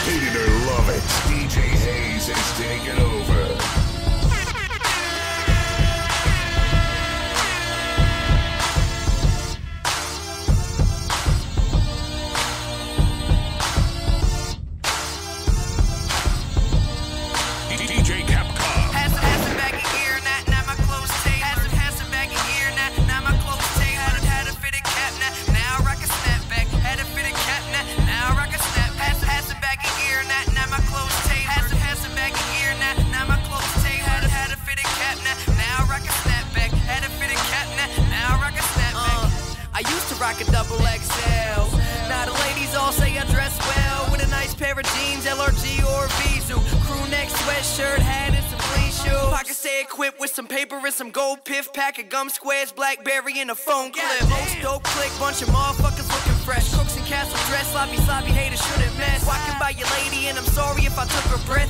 Hate it or love it, DJ Hayes is taking over. Rock a double XL. Now the ladies all say I dress well with a nice pair of jeans, LRG or Vizu. Crew neck sweatshirt, hat and some clean shoes. Pockets stay equipped with some paper and some gold piff, pack of gum squares, Blackberry and a phone clip. Most dope click, bunch of motherfuckers looking fresh. Crooks and castle dress, sloppy haters shouldn't mess. Walking by your lady and I'm sorry if I took her breath.